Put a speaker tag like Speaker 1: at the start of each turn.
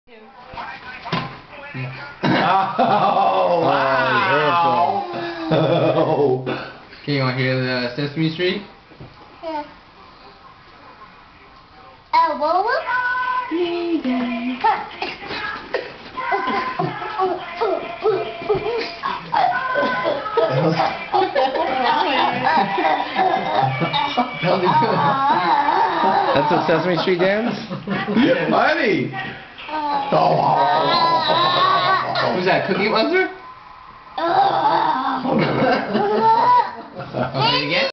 Speaker 1: Oh, wow. Oh.
Speaker 2: Okay, you want to hear the Sesame Street?
Speaker 3: Yeah. Elbow.
Speaker 2: That's a Sesame Street dance?
Speaker 1: Honey! Oh.
Speaker 2: Who's that, Cookie Monster?